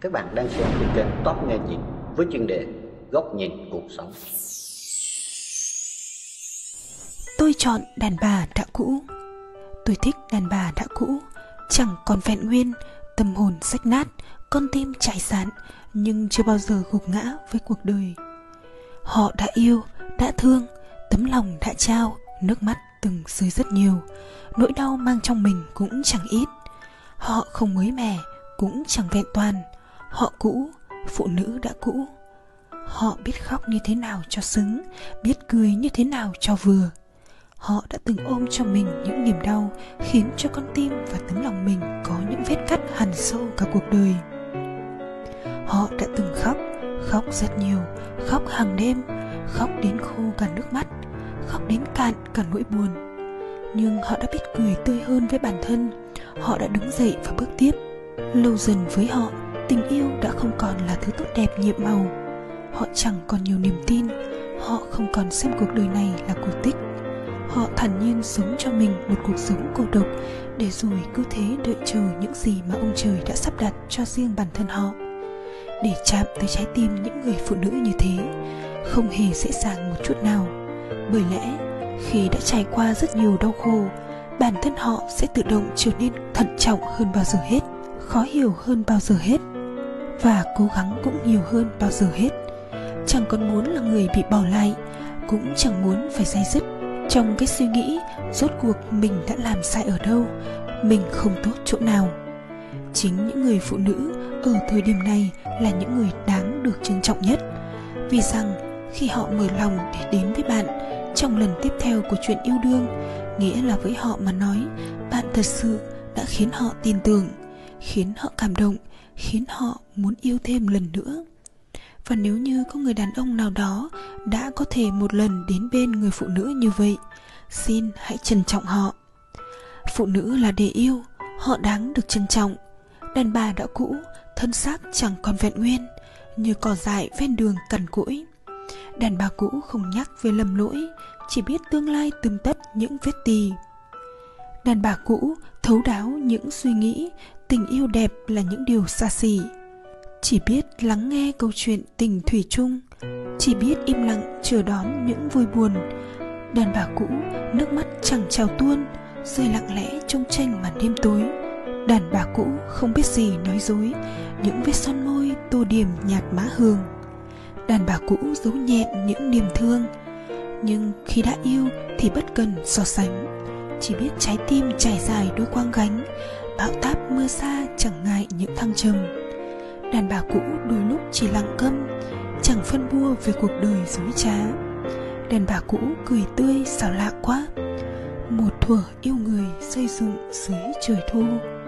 Các bạn đang xem trên kênh Top Nghe Nhạc với chuyên đề Góc nhìn cuộc sống. Tôi chọn đàn bà đã cũ. Tôi thích đàn bà đã cũ, chẳng còn vẹn nguyên, tâm hồn rách nát, con tim trải sạn, nhưng chưa bao giờ gục ngã với cuộc đời. Họ đã yêu, đã thương, tấm lòng đã trao, nước mắt từng rơi rất nhiều, nỗi đau mang trong mình cũng chẳng ít. Họ không mới mẻ, cũng chẳng vẹn toàn. Họ cũ, phụ nữ đã cũ. Họ biết khóc như thế nào cho xứng, biết cười như thế nào cho vừa. Họ đã từng ôm cho mình những niềm đau, khiến cho con tim và tấm lòng mình có những vết cắt hằn sâu cả cuộc đời. Họ đã từng khóc, khóc rất nhiều, khóc hàng đêm, khóc đến khô cả nước mắt, khóc đến cạn cả nỗi buồn. Nhưng họ đã biết cười tươi hơn với bản thân. Họ đã đứng dậy và bước tiếp. Lâu dần với họ, tình yêu đã không còn là thứ tốt đẹp nhiệm màu. Họ chẳng còn nhiều niềm tin. Họ không còn xem cuộc đời này là cổ tích. Họ thản nhiên sống cho mình một cuộc sống cô độc, để rồi cứ thế đợi chờ những gì mà ông trời đã sắp đặt cho riêng bản thân họ. Để chạm tới trái tim những người phụ nữ như thế không hề dễ dàng một chút nào. Bởi lẽ khi đã trải qua rất nhiều đau khổ, bản thân họ sẽ tự động trở nên thận trọng hơn bao giờ hết, khó hiểu hơn bao giờ hết, và cố gắng cũng nhiều hơn bao giờ hết. Chẳng còn muốn là người bị bỏ lại, cũng chẳng muốn phải day dứt trong cái suy nghĩ rốt cuộc mình đã làm sai ở đâu, mình không tốt chỗ nào. Chính những người phụ nữ ở thời điểm này là những người đáng được trân trọng nhất, vì rằng khi họ mở lòng để đến với bạn trong lần tiếp theo của chuyện yêu đương, nghĩa là với họ mà nói, bạn thật sự đã khiến họ tin tưởng, khiến họ cảm động, khiến họ muốn yêu thêm lần nữa. Và nếu như có người đàn ông nào đó đã có thể một lần đến bên người phụ nữ như vậy, xin hãy trân trọng họ. Phụ nữ là để yêu, họ đáng được trân trọng. Đàn bà đã cũ, thân xác chẳng còn vẹn nguyên, như cỏ dại ven đường cằn cỗi. Đàn bà cũ không nhắc về lầm lỗi, chỉ biết tương lai tươm tất những vết tì. Đàn bà cũ thấu đáo những suy nghĩ, tình yêu đẹp là những điều xa xỉ. Chỉ biết lắng nghe câu chuyện tình thủy chung, chỉ biết im lặng chờ đón những vui buồn. Đàn bà cũ nước mắt chẳng trào tuôn, rơi lặng lẽ trong tranh màn đêm tối. Đàn bà cũ không biết gì nói dối, những vết son môi tô điểm nhạt má hương. Đàn bà cũ giấu nhẹn những niềm thương, nhưng khi đã yêu thì bất cần so sánh. Chỉ biết trái tim trải dài đôi quang gánh, bão táp mưa xa chẳng ngại những thăng trầm. Đàn bà cũ đôi lúc chỉ lặng câm, chẳng phân bua về cuộc đời dối trá. Đàn bà cũ cười tươi sao lạ quá, một thuở yêu người xây dựng dưới trời thu.